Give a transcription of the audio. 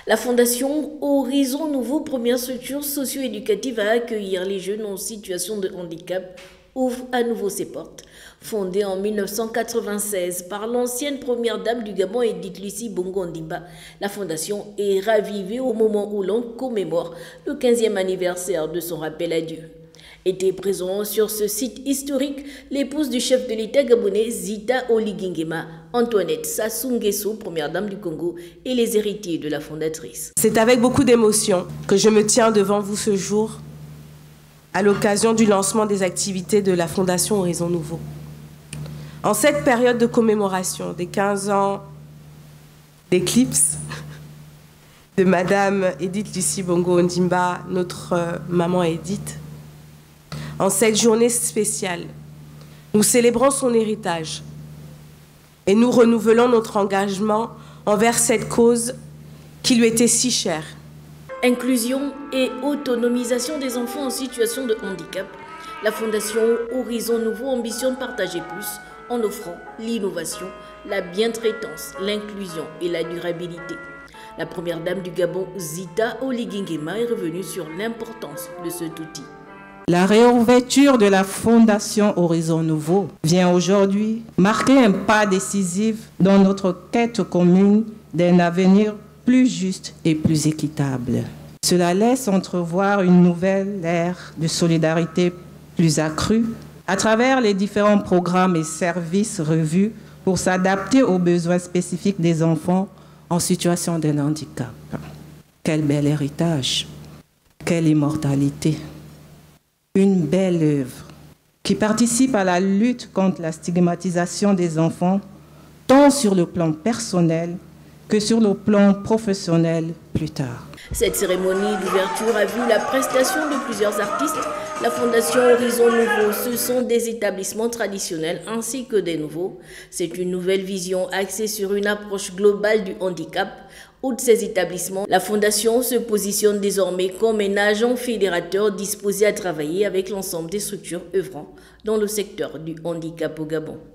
La Fondation Horizon Nouveau, première structure socio-éducative à accueillir les jeunes en situation de handicap, ouvre à nouveau ses portes. Fondée en 1996 par l'ancienne première dame du Gabon, Edith Lucie Bongo Ondimba, la fondation est ravivée au moment où l'on commémore le 15e anniversaire de son rappel à Dieu. Étaient présents sur ce site historique l'épouse du chef de l'État gabonais Zita Oligingema, Antoinette Sassou Nguesso, première dame du Congo, et les héritiers de la fondatrice. C'est avec beaucoup d'émotion que je me tiens devant vous ce jour à l'occasion du lancement des activités de la Fondation Horizon Nouveau. En cette période de commémoration des 15 ans d'éclipse de Madame Edith Lucie Bongo Ondimba, notre maman Edith, en cette journée spéciale, nous célébrons son héritage et nous renouvelons notre engagement envers cette cause qui lui était si chère. Inclusion et autonomisation des enfants en situation de handicap. La Fondation Horizon Nouveau ambitionne partager plus en offrant l'innovation, la bientraitance, l'inclusion et la durabilité. La première dame du Gabon, Zita Oligingema, est revenue sur l'importance de cet outil. La réouverture de la Fondation Horizon Nouveau vient aujourd'hui marquer un pas décisif dans notre quête commune d'un avenir plus juste et plus équitable. Cela laisse entrevoir une nouvelle ère de solidarité plus accrue à travers les différents programmes et services revus pour s'adapter aux besoins spécifiques des enfants en situation de handicap. Quel bel héritage, quelle immortalité. Une belle œuvre qui participe à la lutte contre la stigmatisation des enfants, tant sur le plan personnel que sur le plan professionnel plus tard. Cette cérémonie d'ouverture a vu la prestation de plusieurs artistes. La Fondation Horizon Nouveau, ce sont des établissements traditionnels ainsi que des nouveaux. C'est une nouvelle vision axée sur une approche globale du handicap. Outre ces établissements, la Fondation se positionne désormais comme un agent fédérateur disposé à travailler avec l'ensemble des structures œuvrant dans le secteur du handicap au Gabon.